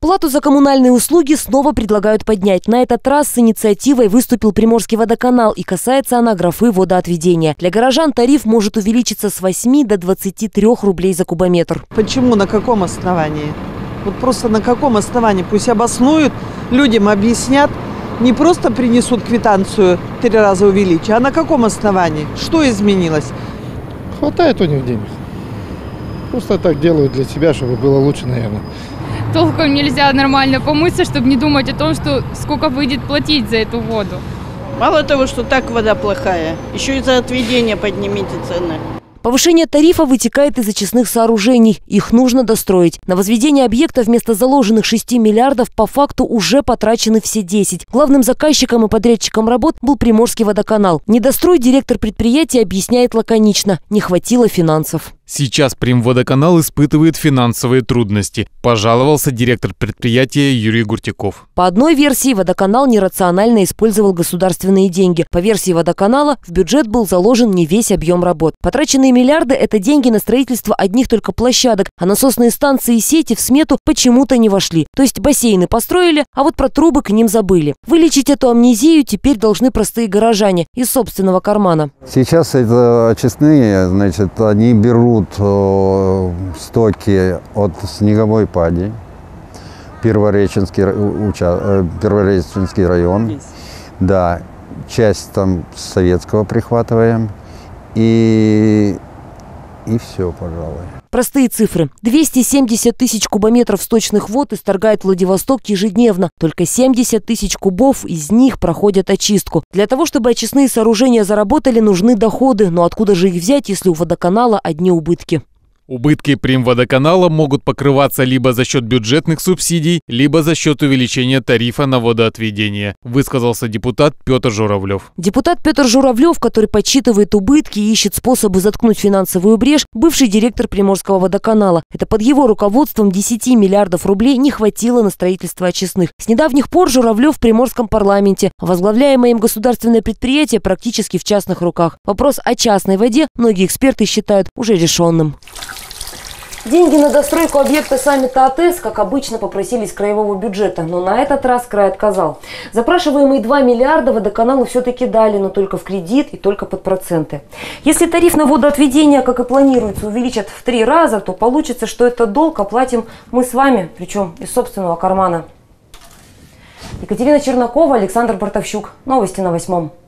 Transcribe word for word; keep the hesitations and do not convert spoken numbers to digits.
Плату за коммунальные услуги снова предлагают поднять. На этот раз с инициативой выступил Приморский водоканал, и касается она графы водоотведения. Для горожан тариф может увеличиться с восьми до двадцати трёх рублей за кубометр. Почему, на каком основании? Вот просто на каком основании? Пусть обоснуют, людям объяснят, не просто принесут квитанцию, три раза увеличить, а на каком основании? Что изменилось? Хватает у них денег. Просто так делают для себя, чтобы было лучше, наверное. Толком нельзя нормально помыться, чтобы не думать о том, что сколько выйдет платить за эту воду. Мало того, что так вода плохая, еще и за отведение поднимите цены. Повышение тарифа вытекает из очистных сооружений. Их нужно достроить. На возведение объекта вместо заложенных шести миллиардов по факту уже потрачены все десять. Главным заказчиком и подрядчиком работ был Приморский водоканал. Недострой директор предприятия объясняет лаконично. Не хватило финансов. Сейчас Примводоканал испытывает финансовые трудности, пожаловался директор предприятия Юрий Гуртяков. По одной версии, водоканал нерационально использовал государственные деньги. По версии водоканала, в бюджет был заложен не весь объем работ. Потраченные миллиарды – это деньги на строительство одних только площадок, а насосные станции и сети в смету почему-то не вошли. То есть бассейны построили, а вот про трубы к ним забыли. Вылечить эту амнезию теперь должны простые горожане из собственного кармана. Сейчас это очистные, значит, они берут стоки от Снеговой пади, Первореченский, уча, Первореченский район, да, часть там Советского прихватываем и, и все, пожалуй. Простые цифры. двести семьдесят тысяч кубометров сточных вод исторгает Владивосток ежедневно. Только семьдесят тысяч кубов из них проходят очистку. Для того, чтобы очистные сооружения заработали, нужны доходы. Но откуда же их взять, если у водоканала одни убытки? Убытки Примводоканала могут покрываться либо за счет бюджетных субсидий, либо за счет увеличения тарифа на водоотведение, высказался депутат Петр Журавлев. Депутат Петр Журавлев, который подсчитывает убытки и ищет способы заткнуть финансовую брешь, бывший директор Приморского водоканала. Это под его руководством десяти миллиардов рублей не хватило на строительство очистных. С недавних пор Журавлев в Приморском парламенте. Возглавляемое им государственное предприятие практически в частных руках. Вопрос о частной воде многие эксперты считают уже решенным. Деньги на достройку объекта саммита АТЭС, как обычно, попросили из краевого бюджета, но на этот раз край отказал. Запрашиваемые два миллиарда водоканалу все-таки дали, но только в кредит и только под проценты. Если тариф на водоотведение, как и планируется, увеличат в три раза, то получится, что этот долг оплатим мы с вами, причем из собственного кармана. Екатерина Чернакова, Александр Бартовщук. Новости на восьмом.